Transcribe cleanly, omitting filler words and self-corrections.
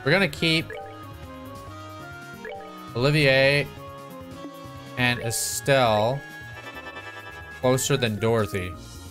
We're gonna keep Olivier and Estelle closer than Dorothy.